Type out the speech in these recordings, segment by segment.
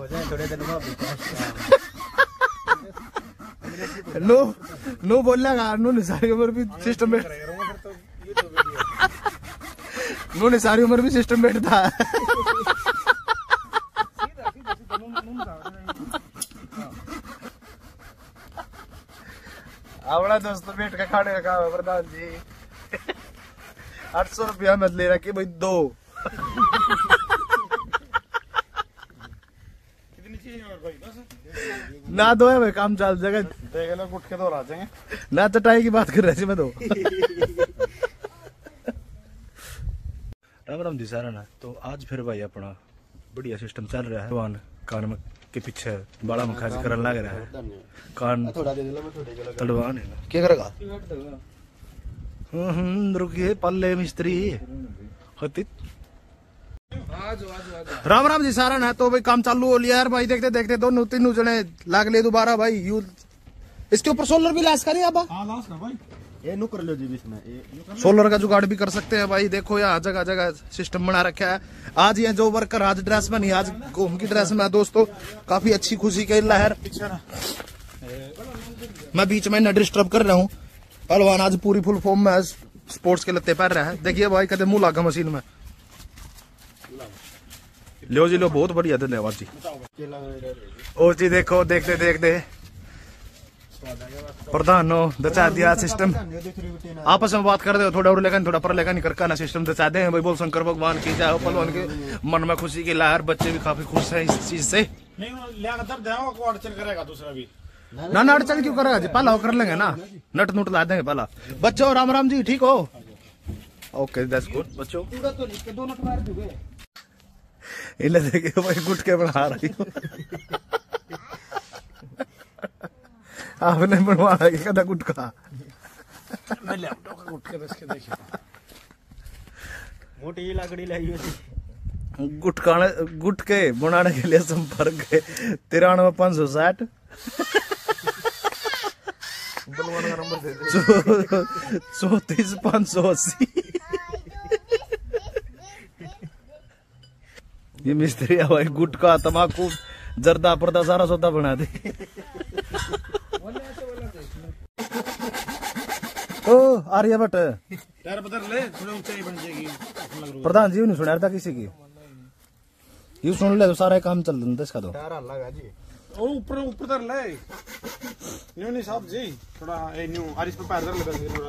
हो जाए थोड़े दिन में। नो बोलेगा नो निसारी उम्र भी सिस्टम में, नो निसारी उम्र भी सिस्टम बैठता है। आवड़ा दोस्तों बैठ के खाने का प्रधान जी 800 रुपया मत ले रखी भाई 2 ना 2 है भाई काम चल जाएगा। देख लो गुटके तो ला जाएंगे ना चटाई की बात कर रहे थे मैं तो। राम राम जी सारा ना। तो आज फिर भाई अपना बढ़िया सिस्टम चल रहा है। भगवान कान में के पीछे बड़ा मखा करने लग रहा है। कान तड़वान क्या करेगा? रुकिए पल्ले मिस्त्री होती। राम राम जी सारा ना। तो भाई काम चालू हो लिया यार भाई। देखते देखते दोनों तीनों जने लाग ले दोबारा भाई। यू इसके ऊपर सोलर भी लाश करिए अब। ये नु कर लो जी इसमें सोलर का जुगाड़ भी कर सकते हैं भाई। देखो यहाँ जगह जगह सिस्टम बना रखा है। आज ये जो वर्कर आज ड्रेस में नहीं, आज घूम की ड्रेस में दोस्तों। काफी अच्छी खुशी की लहर। मैं बीच में न डिस्टर्ब कर रहा हूँ। पहलवान आज पूरी फुल फॉर्म में स्पोर्ट्स के लत्ते पहन रहा है। देखिए भाई कदम मुंह लागा मशीन में। लो जी लो, बहुत बढ़िया धन्यवाद जी। ओ जी देखो देखते देखते प्रधान दचा दिया सिस्टम। आपस में बात कर दे थोड़ा और लेकर थोड़ा पर लेकर नहीं करका ना सिस्टम दचा दे भाई। बोल शंकर भगवान की जय। पहलवान के मन में खुशी की लहर। बच्चे भी काफी खुश हैं इस चीज से। ना ना अड़चन क्यों करेगा जी? पहला कर लेंगे ना, नट नुट ला देंगे पहला। बच्चों राम राम जी, ठीक हो? Okay that's good. बच्चों इन्हें देखिए भाई गुटके बना रही हूँ। आपने बनवा रही कदा गुटका? मोटी लकड़ी लाई गुटके बनाने के लिए संपर्क 93 560 34 580। ये मिस्त्री भाई गुटका तम्बाकू जर्दा पर्दा सारा सौदा बना दे। ओ आर्यभट्ट यार बदल ले थोड़ा ऊंचाई बन जाएगी। प्रधान जी नहीं सुना था किसी की। यू सुन ले तो सारा काम चल रहा है इसका। तो लगा जी ओ ऊपर ऊपर धर ले न्यू नहीं साहब जी थोड़ा ए न्यू और इस पे पैर धर ले थोड़ा।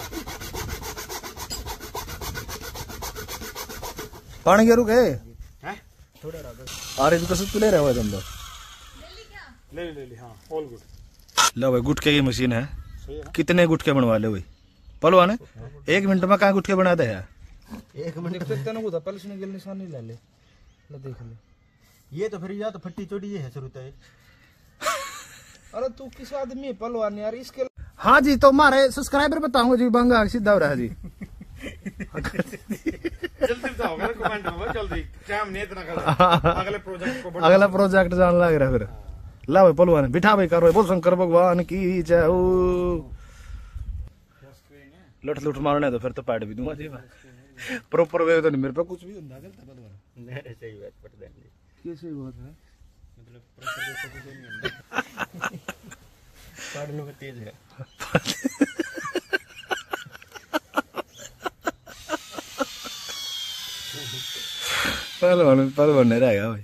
पानी के रुके हैं थोड़ा रहा अरे तो सब ले रहे हो तुम लोग। ले हां ऑल गुड। लो भाई गुटके की मशीन है। कितने गुटके बनवा ले भाई पहलवान? 1 मिनट में कहाँ गुटके बना दे यार। 1 मिनट निशानी ले ले देख ले। ये तो फिर या तो फट्टी चोटी है शुरू है। अरे तू किस आदमी है पहलवान यार इसके। हाँ जी तो हमारे सब्सक्राइबर बताऊंगा जी बंगा सीधा हो रहा है जी। जल्दी बताओ मेरे कमेंट में जल्दी टाइम नहीं इतना कर। अगला प्रोजेक्ट जान लग रहा है फिर। ला भाई पहलवान बिठा भाई करो। बोल शंकर भगवान की जय। लुट लुट मारने तो फिर तो पैड भी दूंगा जी मैं। प्रॉपर वे तो नहीं मेरे पे कुछ भी होता है पहलवान। नहीं सही बात प्रधान जी। कैसी बात है? मतलब प्रॉपर वे नहीं होता। पढ़ने में तेज है। पहलवान नहीं रहेगा भाई।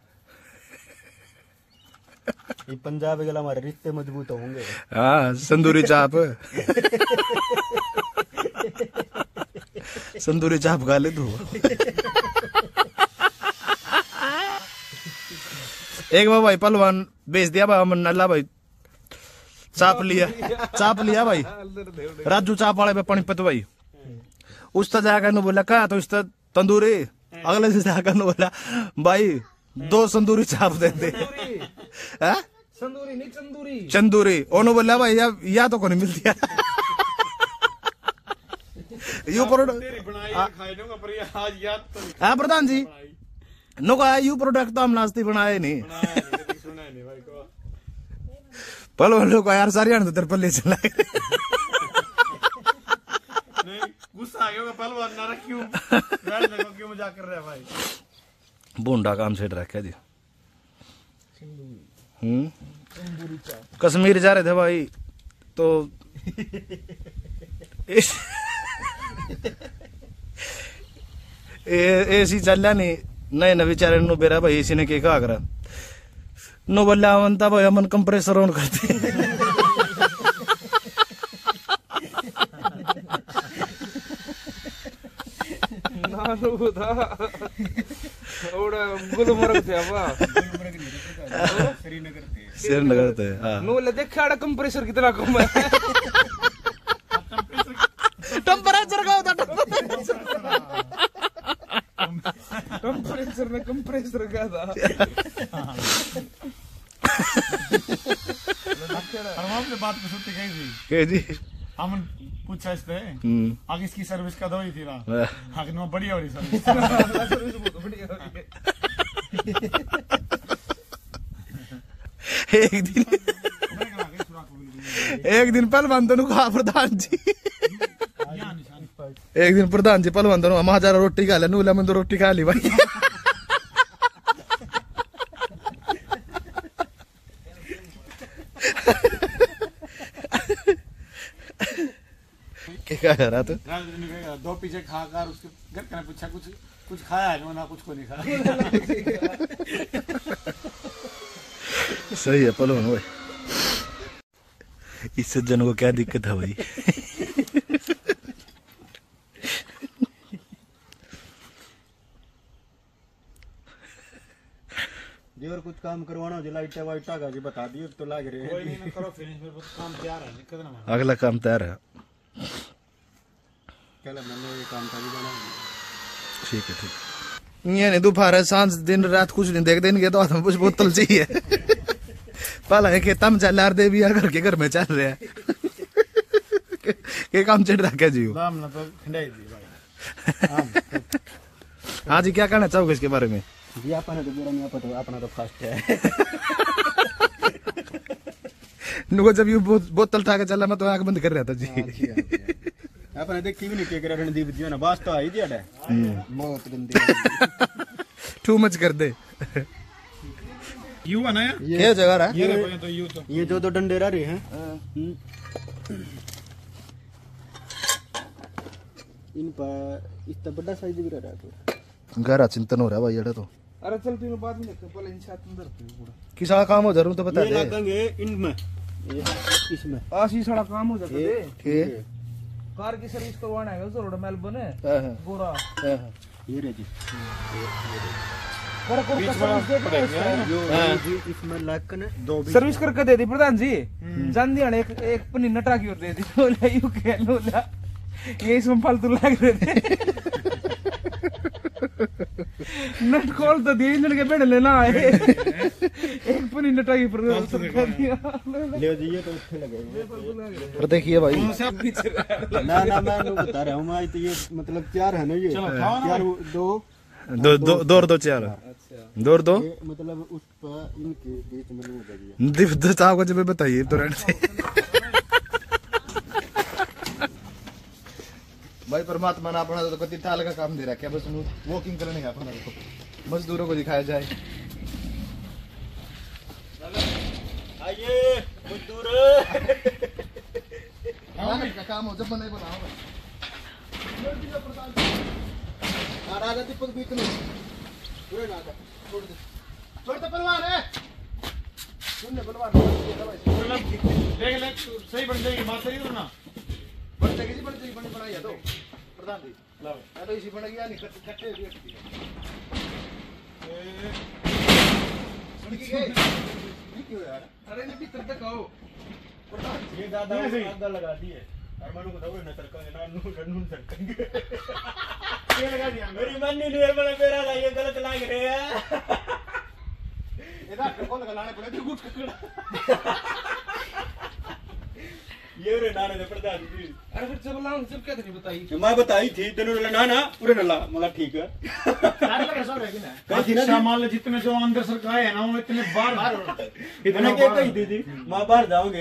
ये पंजाब के हमारे रिश्ते मजबूत होंगे। हाँ संदूरी चाप। संदूरी चाप खा ले तू। एक बार भाई पहलवान बेच दिया भाई अमन नल्ला भाई। चाप लिया भाई राजू चाप वाले पे पणिपत भाई। उस तरह जाकर बोला क्या तो उस तंदूरी। अगले से जाकर बोला भाई 2 संदूरी चाप दे दे। संदूरी नहीं चंदूरी। चंदूरी ओनो बोला भाई या तो को नहीं मिलती है। यू हाँ प्रधान जी नो का यू प्रोडक्ट तो हम नाश्ती बनाए नहीं। पलो लोग यार सारी आने तेरे पल्ले चला। गुस्सा आ गया पहलवान ना क्यों मजाक कर रहा है भाई। बूंदा काम सेट रखा जी। तंदूरी चाय। कश्मीर जा रहे थे भाई तो एसी चल नहीं नए न बेचारे नु बेरा भाई इसी ने के कहा करा नो बोला अमनता भाई अमन कंप्रेसर ऑन करते नानु था ओड़ा गुलमर्ग थे अब श्रीनगर थे हां नो ले देखा आड़ा कंप्रेसर कितना कम है टेंपरेचर का होता कंप्रेसर में कंप्रेसर का था हम ने बात पे सुनते गए थी के जी हम पूछा इससे आगे इसकी सर्विस का दवाई थी ना आगे नो बढ़िया हो रही सर्विस सर्विस बहुत बढ़िया हो रही है। एक दिन पहलवान दोनों कहा प्रधान जी एक दिन प्रधान जी पहलवान दोनों हम हजार रोटी खा ले नूला में तो रोटी खा ली भाई क्या कह रहा था दो पीछे खाकर उसके घर का पूछा कुछ खाया है ना कुछ को नहीं खाया सही है पहलवान भाई इस सज्जन को क्या दिक्कत है भाई जी और कुछ काम करवाना जो लाइट वाइट का जी बता दियो तो लाग रहे कोई नहीं करो फिनिश में काम तैयार है दिक्कत ना अगला काम तैयार है कल मैंने ये काम था बना ठीक है ठीक ये नहीं दोपहर सांझ दिन रात कुछ नहीं देख देंगे तो हम कुछ बोतल चाहिए पहला है कि तम चल दे भी घर के घर में चल रहे हैं के काम चढ़ रहा जी दाम ना तो खंडाई दी भाई हाँ जी क्या कहना चाहोगे इसके बारे में जी अपना तो बुरा नहीं अपना तो फास्ट है नुको जब ये बोतल उठा के चला मैं तो आंख बंद कर रहा था जी अपने देखी भी नहीं के रणदीप जी ना बात तो आई दिया है बहुत गंदी टू मच कर दे यू बनाया ये जगह रहा ये देखो तो यू तो ये जो तो डंडे रह रहे हैं इन पर इतना बड़ा साइज भी रह रहा है गहरा चिंतन हो रहा है भाई ये तो अरे चल तीनों बाद में देखते पहले इनसे अंदर पूरा किसा काम हो जरूर तो बता ये दे लगाएंगे इनमें इसमें आशी सारा काम हो जाता है ठीक कार की सर्विस करवाना है तो रोड मेलबर्न है है गोरा ये रे जी बड़ा को सर्विस दे जी इसमें लग कर दो भी सर्विस करके दे दी प्रधान जी जान दिया एक पनी नटा की और दे दी बोला यू के लोला ये इसमें फालतू लग रहे थे नट खोल तो दिए इंजन के बेड़ लेना है एक पनी नटा की पर कर दिया ले जी ये तो अच्छे लगे पर देखिए भाई ना मैं बता रहा हूँ मैं तो ये मतलब चार है ना ये चार दो दो चार दो ये मतलब उस पर इनके बीच में हो गई दिव दो साहब को जब बताइए तुरंत से भाई परमात्मा ने अपना तो कति ताल का काम दे रखा है बस वॉकिंग करने का अपना को मजदूरों को दिखाया जाए आइए मजदूर का काम हो जब नहीं बनाओ राजा दीपक बीत नहीं पूरे ना छोड़ दे छोड़ दे परवान है सुनने परवान देख ले सही बन जाएगी बात सही ना बन जाएगी बनाई है तो प्रधान जी लाओ मैं तो इसी बन गया नहीं कट्टे भी सुन की गई क्यों यार अरे नहीं भीतर तक आओ ये दादा आग लगा दी है और मनु को दौड़े न सरकांगे ना नून सरकांगे ये लगा दिया मेरी मन्नी ने बड़ा मेरा ला ये गलत लाग रहे हैं इधर को लगा लाने पड़े तो गुट ककड़ा ये रे नाने ने प्रधान जी अरे फिर जब लाऊं जब क्या नहीं बताई मैं बताई थी तेनु ना ना पूरे न ला मतलब ठीक है सामान जितने जो अंदर सरकाए है ना वो इतने बाहर इतने के कही दीदी मां बाहर जाओगे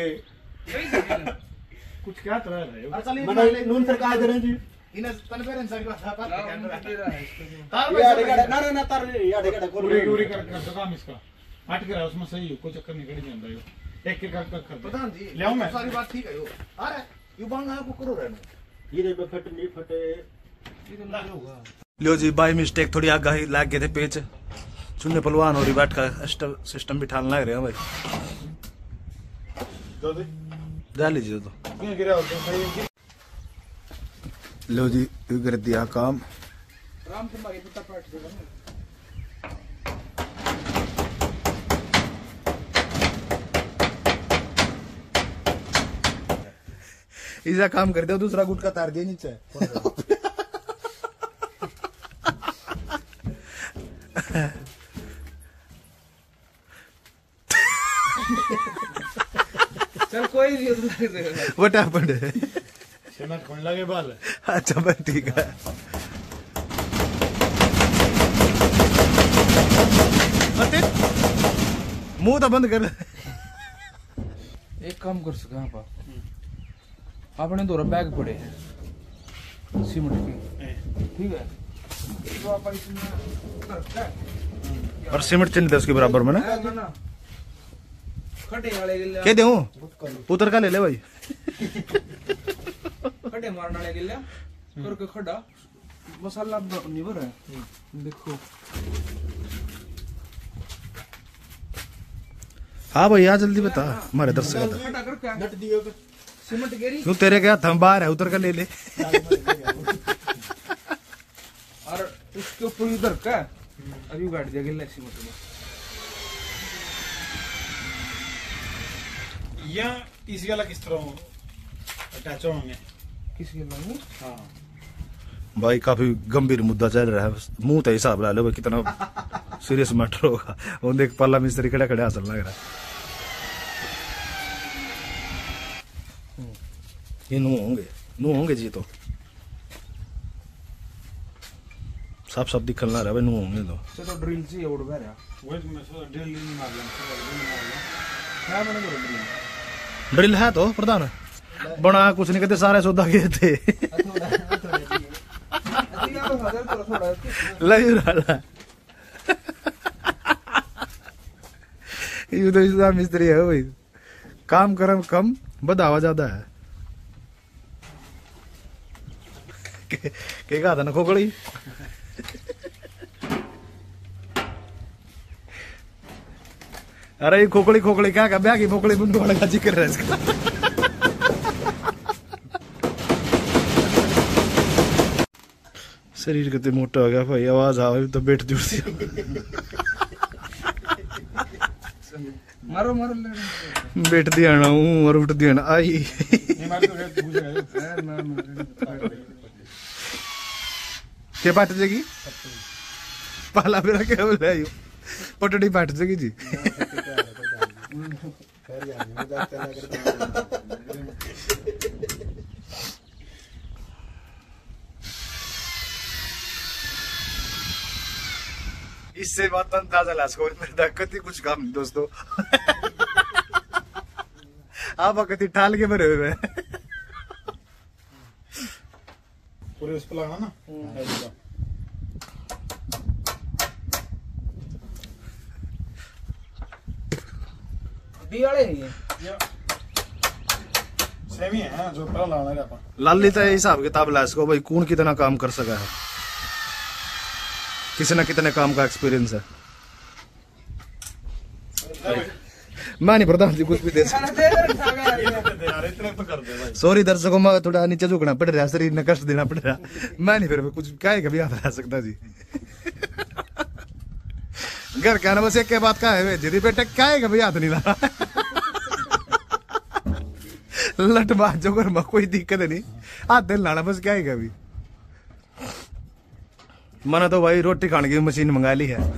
कुछ क्या तरह है मैंने नून सरकार दे रहे जी इन्हें तन पेरेंट्स की बात तार में ना तार यार देखा कोल पूरी पूरी कर काम इसका हट के रहा उसमें सही हो, कोई चक्कर नहीं करी जाता है। एक एक कर प्रधान जी ले आऊं मैं? सारी बात ठीक है यो अरे यू बांगा को करो रहना ये रे फट नहीं फटे लो जी बाय मिस्टेक थोड़ी आगा ही लाग गए थे पेच चुन्ने पलवान और रिवाट का सिस्टम भी ठान लग रहे हैं भाई दो दे डाल लीजिए तो क्यों गिरा हो तो सही लो जी यू कर दिया काम राम कुमार ये पता पाठ देगा ना इजा काम कर दिया दूसरा गुटका तार दिया नीचे चल कोई नहीं लग देगा व्हाट हैपेंड सेना कौन लगे बाल अच्छा भाई ठीक है अते मुंह तो बंद कर एक काम कर सका आप अपने दो बैग पड़े हैं सीमेंट के ठीक है तो आप इसमें करता है और सीमेंट चिन्ह दे उसके बराबर में ना ना खड़े वाले गिल्ला क्या दूं उतर का ले ले भाई खड़े मारने वाले गिल्ला करके खड़ा मसाला नहीं भरा है देखो हाँ भैया जल्दी बता हमारे दर्शक बता खड़ा करके नट दियो सीमेंट गिरी तू तेरे क्या थम बाहर है उतर का ले ले और उसके ऊपर इधर का अभी गाड़ दिया गिल्ला सीमेंट में या इस वाला किस तरह अटैच होंगे किस गिल्ला में हाँ भाई काफी गंभीर मुद्दा चल रहा है मुंह तो हिसाब ला लो भाई कितना सीरियस मैटर होगा वो देख पाला मिस्त्री खड़ा खड़ा हंसन लग रहा है ये नू होंगे जी तो साफ साफ दिखल ना रहा भाई नू होंगे तो चलो ड्रिल से उड़ गया वही तो मैं सोचा ड्रिल नहीं मार लिया क्या मैंने करो ड्रिल ड्रिल है तो प्रधान बना कुछ नहीं कहते सारे सौदा गए थे लगी रहा ये तो इसका मिस्त्री है भाई काम करम कम बढ़ावा ज्यादा है के कहा था ना खोखड़ी अरे ये खोखड़ी खोखड़ी क्या का ब्याह की खोखड़ी बुंदू वाला का जिक्र है इसका शरीर कितने मोटा हो गया भाई आवाज आवे तो बैठ जुड़ती मारो मारो बैठ दिया ना हूँ और उठ दिया ना आई नहीं मार तो पूछ रहे क्या पाट जाएगी पाला मेरा क्या बोल रहा है पटड़ी पाट जाएगी जी इससे बात अंदाजा ला सको मेरे दिक्कत ही कुछ काम नहीं दोस्तों आप कति ठाल के भरे हुए पूरे उस पर लगाना ना डी वाले नहीं है सेम ही है जो पहला लगाना है अपन लाली तो हिसाब किताब ला सको भाई कौन कितना काम कर सका है किसी न कितने काम का एक्सपीरियंस है मैं नहीं प्रधान जी कुछ भी दे इतने तो कर दे भाई सॉरी दर्शकों में थोड़ा नीचे झुकना पड़ रहा शरीर ने कष्ट देना पड़ रहा मैं नहीं फिर कुछ क्या कभी याद रह सकता जी घर क्या ना बस एक के बात का है जिदी बेटे क्या है कभी याद नहीं ला लट बात जो कर कोई दिक्कत नहीं हाथ दिल लाना बस क्या है कभी मैंने तो भाई रोटी खाने की मशीन मंगा ली है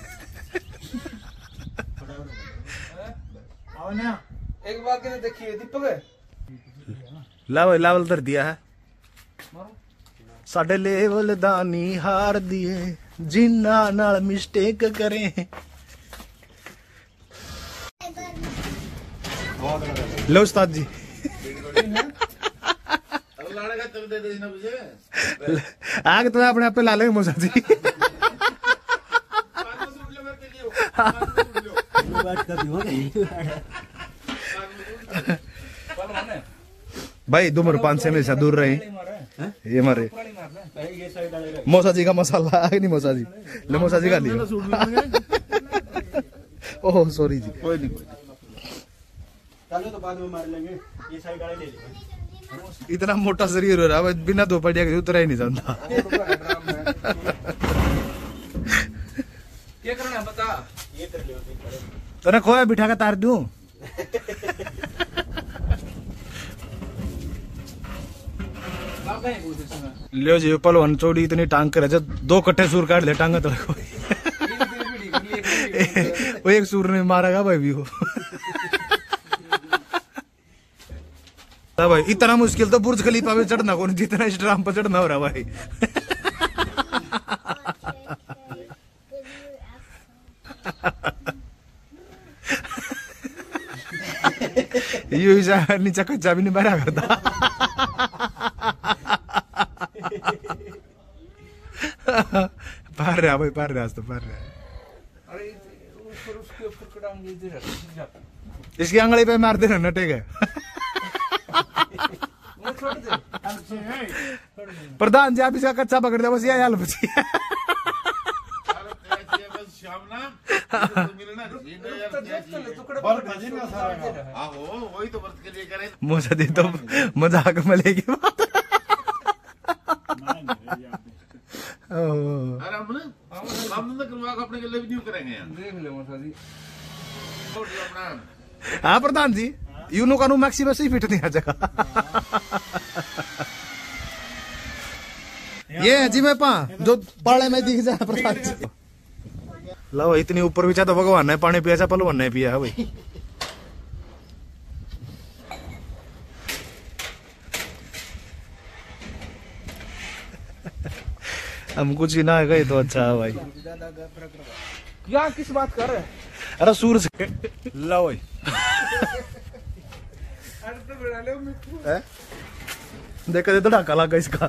एक बार के देखिए दीपक लेवल लेवल धर दिया है साडे लेवल दानी हार दिए जिन्ना नाल मिस्टेक करें लो उस्ताद जी आगे तो अपने आप पे ला लेंगे मौसा जी भाई धूम्रपान से हमेशा दूर रहे। ये हमारे ये साइड वाले मौसा जी का मसाला है नहीं, मौसा जी ले मौसा जी का लिया। ओह सॉरी जी, कोई नहीं चलो तो बाद में मार लेंगे। ये साइड वाले ले लेंगे। इतना मोटा शरीर हो रहा है बिना दोपहरिया के उतरा ही नहीं जानता। क्या करना है बता। ये कर लो तने खोया बिठा के तार दूं। लियो जी पलवन चोड़ी इतनी टांग कर 2 कट्टे सूर काट ले टांगा तो वो एक सूर ने मारेगा भाई भी वो। भाई इतना मुश्किल तो बुर्ज खलीफा पे चढ़ना कौन जितना इस ड्राम पर चढ़ना हो रहा भाई। यो नीचा कच्चा भी नहीं भरा करता। पार रहा भाई, पार रहा तो पार रहा। अरे ऊपर उसके ऊपर कड़ाऊंगी इधर इसकी आंगली पे मार देना नटे गए। वो छोड़ दे। प्रधान जी आप इसका कच्चा पकड़ दे बस, ये हाल बची। मौसा जी तो मजाक में लेके बात। अपने के लिए भी करेंगे देख ले मौसा जी। हाँ प्रधान जी यूनो कानू मैक्सी में सही फिट नहीं आ जगह। ये है जी मैं पा जो पाले में दिख जाए प्रधान जी। लो इतनी ऊपर भी तो भगवान ने पानी पिया, पलवान ने पिया है भाई। हम कुछ ही ना गए तो अच्छा है भाई। क्या किस बात कर रहे हैं? अरे सूरज लो भाई देखा तो ढाका लगा इसका।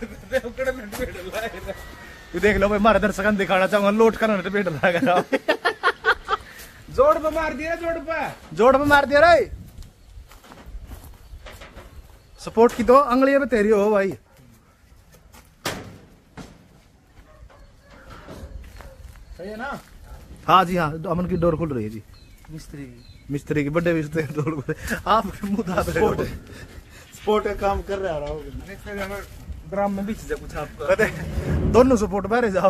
ये देख लो भाई मारे दर्शक दिखाना चाहूंगा लोट करना तो पेट लगा। जोड़ पे मार दिया, जोड़ पे मार दिया रे। सपोर्ट की तो अंगलियां में तेरी हो भाई। सही है ना? हाँ जी हाँ, अमन की डोर खुल रही है जी। मिस्त्री की बड़े मिस्त्री की डोर खुल। आप मुंह स्पोर्ट का काम कर रहा है। ड्राम में बीच कुछ आपको दोनों सपोर्ट बाहर जाओ।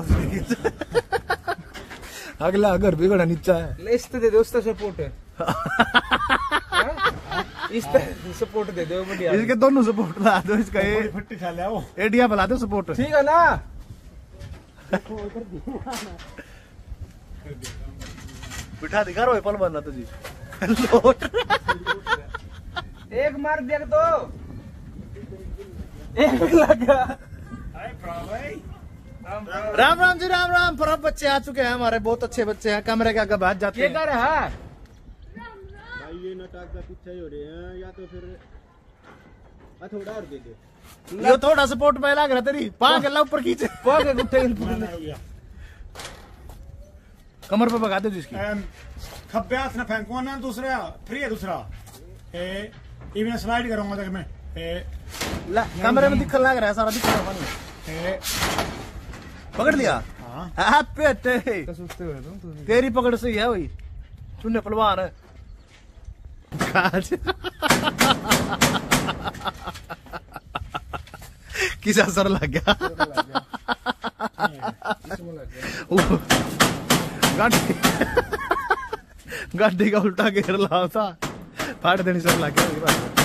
अगला घर भी बड़ा नीचा है। ले इस दे दो, उसका सपोर्ट है। इस सपोर्ट दे दो बढ़िया। इसके दोनों सपोर्ट ला दो। इसका ये फट्टी खा लिया वो एडिया बना दो सपोर्ट। ठीक है ना? बिठा दिखा रहा है पल बनना तो जी। एक मार दिया तो एक लगा। राम राम जी, राम राम। पर बच्चे आ चुके हैं हमारे, बहुत अच्छे बच्चे हैं। कमरे के आगे बैठ जाते हैं। क्या कर रहा है भाई? ये नटाक का पीछे ही हो रहे हैं, या तो फिर थोड़ा और दे दे। ये थोड़ा सपोर्ट में लग रहा तेरी पांग गला ऊपर खींचे कमर पे भगा दो जिसकी। खब्बे हाथ ना फेंको ना। दूसरा फ्री है, दूसरा इवन स्लाइड करूंगा तक मैं। कमरे में दिखने लग रहा है सारा, दिख रहा है। पकड़ लिया। हाँ पेटे तेरी पकड़ से ही है वही चुन्ने पलवान है। किस असर लग गया? गाड़ी का उल्टा घेर ला था, फाड़ देनी सर लग गया।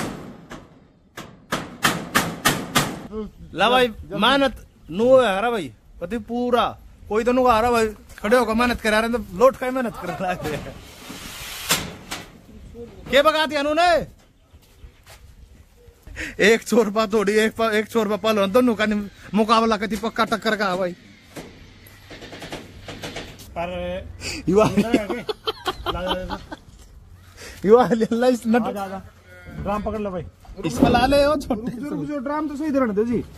ला भाई मेहनत नु है रहा भाई पति पूरा। कोई तो नु आ रहा भाई खड़े होकर मेहनत करा रहे तो लोट का मेहनत कर रहा है। क्या बगा दिया ने? एक छोर पा थोड़ी एक छोर पा पल दोनों का मुकाबला कति पक्का टक्कर का भाई। पर युवा ड्राम पकड़ लो भाई। इसमें ला ले ओ छोटे जो ड्राम तो सही धरने दो जी।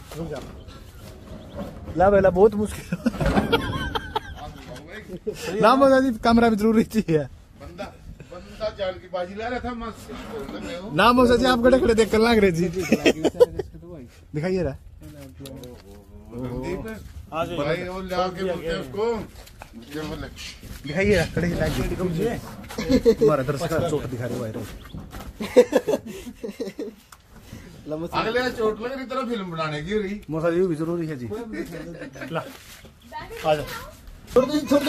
ला बेला बहुत मुश्किल। ला मजा जी कैमरा भी जरूरी चाहिए। बंदा जान की बाजी ला रहा था मस्त नाम हो सचे आपको खड़े देख कर लाग रहे जी दिखाइए रहा भाई वो लाके बोलते हैं उसको दिखाइए रहा खड़े लाग तुम्हारा दर्शक चोट दिखा रहे भाई अगले चोट लग रही तरह फिल्म बनाने की रही मौसा ये भी जरूरी है जी ला आ जाओ छोड़ दे तू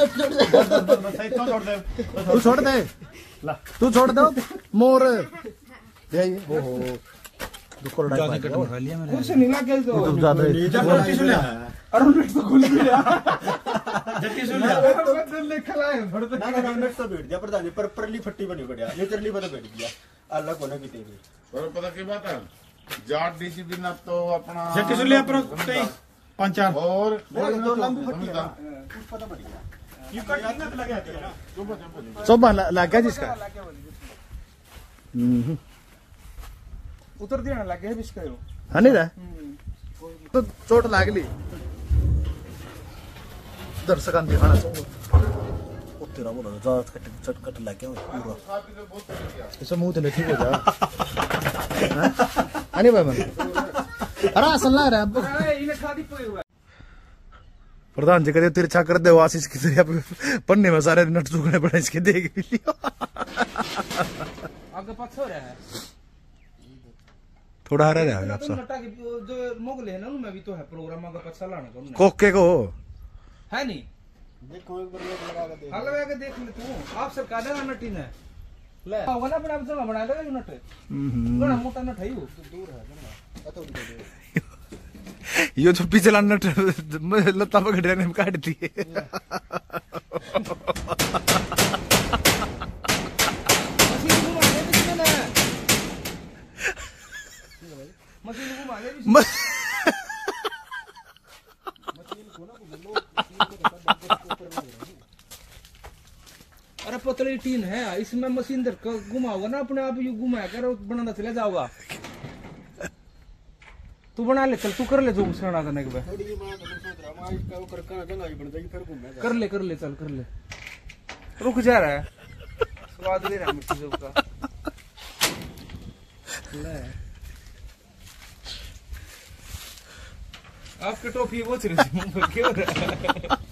छोड़ दे ला तू छोड़ दो मोर दे हो दुख और डाल खा लिया मैंने कुछ नहीं लगे तो ज्यादा अरे नेट तो खुल गया जट्टी सुन लिया तो लिख लाए थोड़ा तो ना नेट तो बैठ गया प्रधान पर परली फट्टी बनी बढ़िया नेचरली बता बैठ गया अल्लाह को ना किते भी और पता की बात है जाट डीजी बिना तो अपना जट्टी सुन लिया पर पांच चार और तो लंबी फट्टी है पता पड़ गया ये कट कितना लगा है ना सब लग गया जिसका उतर दिया ना लगे है बिस्का यो है नहीं रहा तो चोट लागली दर्शकां दिखाना चाहूंगा तेरा बोला ज्यादा चटकट लग गया पूरा इससे मुंह तो नहीं ठीक हो जा अरे भाई मन अरे असल लग रहा है इन्हें खादी पड़ी हुआ प्रधान जी कहते तिरछा कर दे आशीष की तरह पन्ने में सारे नट चुकने पड़े इसके देख भी लियो आगे पक्ष हो रहा है थोड़ा हरा रहा है तो आपसा नटा के जो मोगले है ना उनमें भी तो है प्रोग्राम आगे पक्ष लाने का उन्हें कोके को है नहीं देखो एक बार लगा के देख हाँ लगा के देख ले तू आप सरकार ने नटी ने ले होगा ना अपने आप से बना लेगा नट बड़ा मोटा नट है वो दूर है ये जो पिछला नट लता पकड़ ने काट दिए मशीन घुमा ले अरे पतली टीन है इसमें मशीन घुमाओगा ना अपने आप यू घुमा कर बनाना चले जाओगा तू बना ले चल तू कर ले जो सेना करने के बाद कर ले चल कर ले रुक जा रहा है स्वाद ले रहा है मिट्टी जो का ले आपकी टोपी वो चल रही है क्यों